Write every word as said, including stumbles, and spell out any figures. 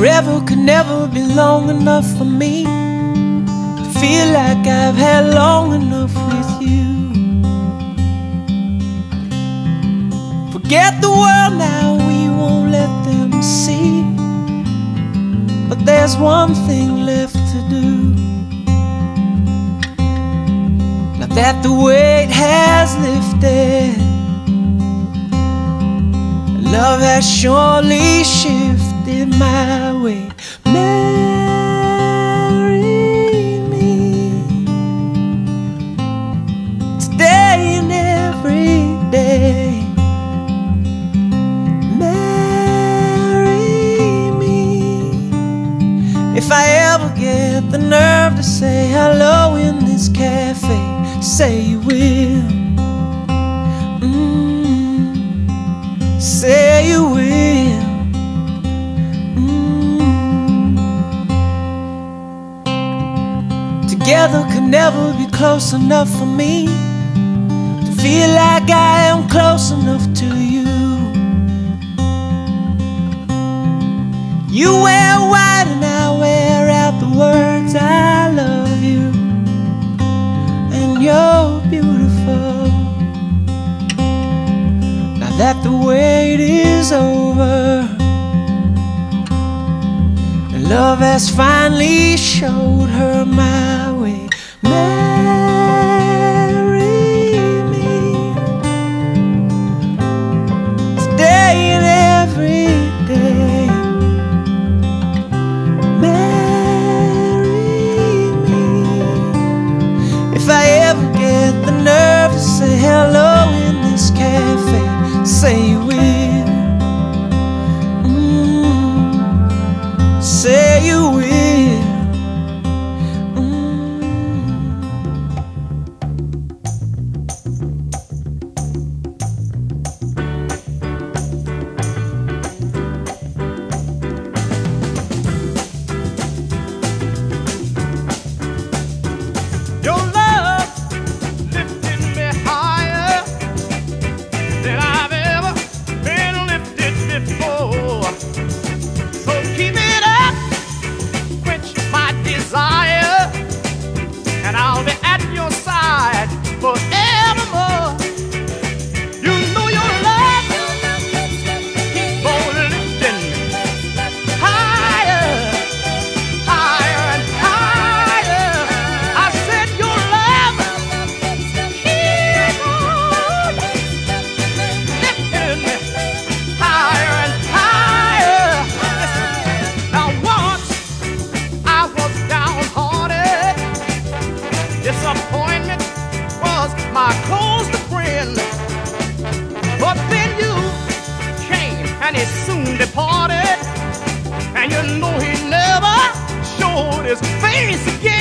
Forever could never be long enough for me to feel like I've had long enough with you. Forget the world now, we won't let them see. But there's one thing left to do. Now that the weight has lifted, love has surely shifted my way. Marry me today and every day. Marry me. If I ever get the nerve to say hello in this cafe, say you will. Say you will. mm. Together could never be close enough for me to feel like I am close enough to you. You wear white and I wear out the words I love you, and you're beautiful. That the wait is over, and love has finally showed her my way. Marry me today and every day. Marry me. If I ever get the nerve to say hello in this cafe, say you will. mm. Say you will. mm. Your love lifted me higher than I've ever been lifted before. So keep it up, quench my desire, and I'll be at your side forevermore. You know your love keep on lifting higher, higher and higher. I said your love keep on lifting me higher and higher. Now once I was downhearted, disappointment was my closest friend. But then you came and he soon departed, and you know he never showed his face again.